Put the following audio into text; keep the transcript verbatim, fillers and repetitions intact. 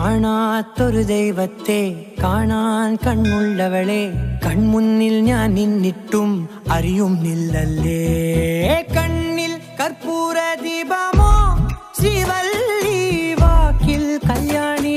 കാണാത്തൊരു ദൈവത്തെ കാണാൻ കണ്ണുള്ളവളെ കൺമുന്നിൽ ഞാൻ നിന്നിട്ടും അറിയുന്നില്ലല്ലേ കണ്ണിൽ കർപ്പൂര ദീപമോ